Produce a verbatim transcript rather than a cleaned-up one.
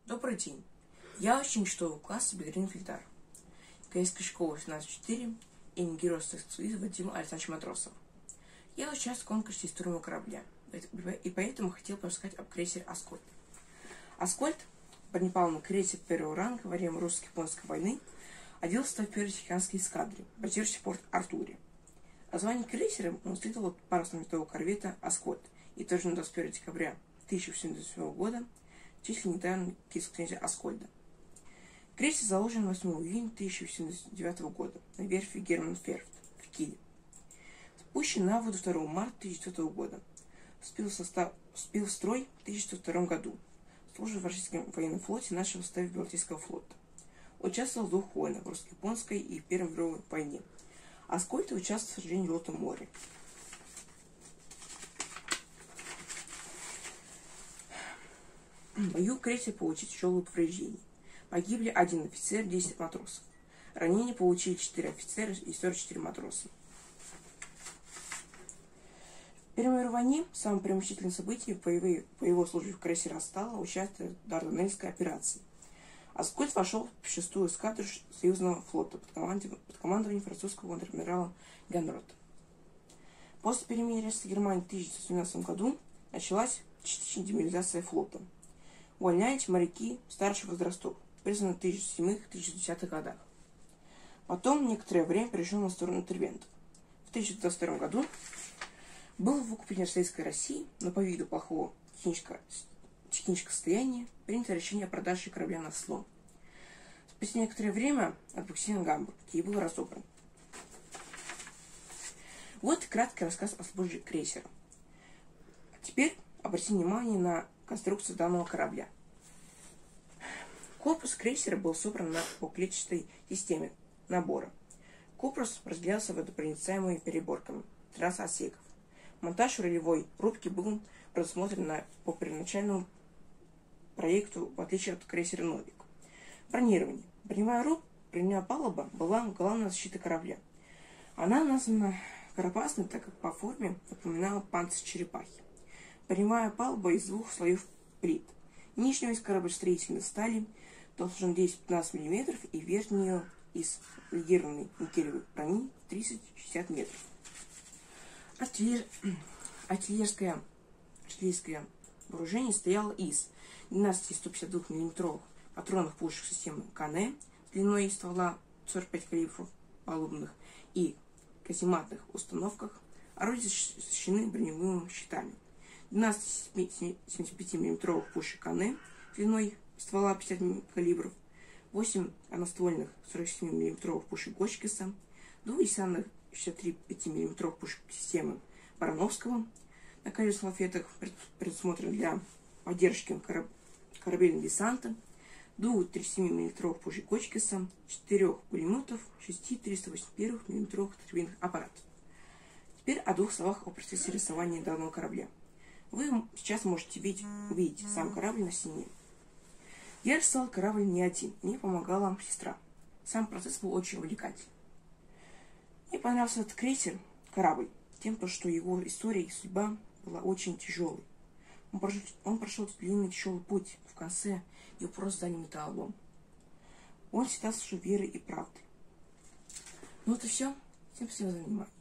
Добрый день. Я ученик шестого класса Бедрин Фильтар. Корейской школы семнадцать четыре имени Героя Советского Союза Вадима Александровича Матросова. Я участвую в конкурсе истории корабля, и поэтому хотел рассказать об крейсере «Аскольд». «Аскольд», бронепалубный крейсер первого ранга во время русско-японской войны, один в первой Тихоокеанской эскадре, базирующейся в Порт-Артуре. Название крейсера он следовал от парусного винтового корвета «Аскольд», и тоже на двадцать первого декабря тысяча восемьсот девяносто седьмого года числился недавно киевского князя Аскольда. Крейсер заложен восьмого июня тысяча восемьсот девяносто девятого года на верфи Германферт в Киеве. Спущен на воду второго марта тысяча девятисотого года. Вступил в, состав, вступил в строй в тысяча девятьсот втором году. Служил в российском военном флоте нашего составе Балтийского флота. Участвовал в двух войнах, в русско-японской и в Первой мировой войне. Аскольд участвовал в сражении в Желтом море. В бою крейсер получил тяжелые повреждения. Погибли один офицер, десять матросов. Ранения получили четыре офицера и сорок четыре матроса. В Первой мировой войне самым преимущественным событием по его, по его службе в крейсере стало участие в Дарданельской операции. Аскольд вошел в шестую эскадру союзного флота под, под командованием французского контр-адмирала Ганрота. После перемирия с Германией в тысяча девятьсот семнадцатом году началась частичная демобилизация флота. Увольнялись моряки старших возрастов, призванных в тысяча девятьсот седьмых — тысяча девятьсот десятых годах. Потом некоторое время перешел на сторону интервентов. В тысяча девятьсот двадцать втором году был в оккупированной Советской России, но по виду плохого технического состояния принято решение о продаже корабля на слом. Спустя некоторое время отбуксирован Гамбург и был разобран. Вот краткий рассказ о службе крейсера. Теперь обратите внимание на конструкцию данного корабля. Корпус крейсера был собран на двухклетчатой системе набора. Корпус разделялся водопроницаемыми переборками, трасса отсеков. Монтаж рулевой рубки был предусмотрен на, по первоначальному проекту, в отличие от крейсера «Новик». Бронирование. Броневая рубка, броневая палуба была главной защитой корабля. Она названа карапасной, так как по форме напоминала панцирь черепахи. Броневая палуба из двух слоев плит. Нижнюю из кораблестроительной стали толщиной десять-пятнадцать миллиметров и верхнюю из легированной никелевой брони тридцать-шестьдесят метров. Артиллер... Артиллерское... Артиллерское вооружение стояло из двенадцати сто пятьдесят двух миллиметровых патронных пушек системы КН длиной ствола сорок пять калибров палубных и казематных установках, орудия защищены броневыми щитами. двенадцать семидесяти пяти миллиметровых пушек КН длиной ствола пятьдесят калибров, восемь одноствольных сорок семь миллиметровых пушек Гочкиса, двух шестьдесят пять миллиметровых пушек системы Барановского, на колесных лафетах предусмотрен для поддержки кораб... корабельного десанта, двух тридцати семи миллиметровых пушек Гочкиса, четырех пулеметов, шести триста восемьдесят один миллиметровых турбинных аппаратов. Теперь о двух словах о процессе рисования данного корабля. Вы сейчас можете видеть, увидеть сам корабль на стене. Я рисовал корабль не один, мне помогала сестра. Сам процесс был очень увлекательный. Мне понравился этот крейсер, корабль, тем, что его история и судьба была очень тяжелой. Он прошел, он прошел длинный тяжелый путь, в конце его просто дали металлолом. Он всегда служил верой и правдой. Ну вот и все. Всем спасибо за внимание.